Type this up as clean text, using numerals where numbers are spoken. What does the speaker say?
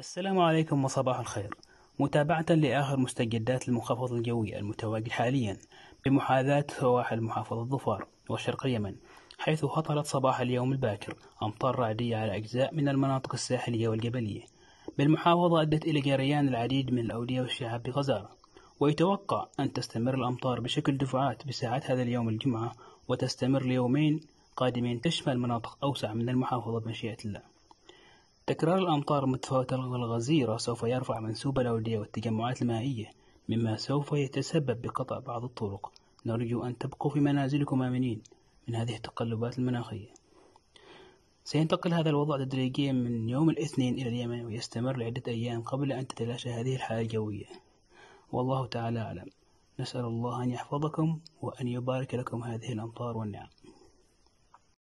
السلام عليكم وصباح الخير. متابعة لآخر مستجدات المنخفض الجوي المتواجد حاليا بمحاذاة سواحل محافظة ظفار وشرق اليمن، حيث هطلت صباح اليوم الباكر أمطار رعدية على أجزاء من المناطق الساحلية والجبلية بالمحافظة، أدت إلى جريان العديد من الأودية والشعاب بغزارة. ويتوقع أن تستمر الأمطار بشكل دفعات بساعات هذا اليوم الجمعة، وتستمر ليومين قادمين تشمل مناطق أوسع من المحافظة بمشيئة الله. تكرار الأمطار المتفاوتة والغزيرة سوف يرفع منسوب الأودية والتجمعات المائية، مما سوف يتسبب بقطع بعض الطرق. نرجو أن تبقوا في منازلكم آمنين من هذه التقلبات المناخية. سينتقل هذا الوضع تدريجيا من يوم الاثنين إلى اليمن، ويستمر لعدة أيام قبل أن تتلاشى هذه الحالة الجوية، والله تعالى أعلم. نسأل الله أن يحفظكم وأن يبارك لكم هذه الأمطار والنعم.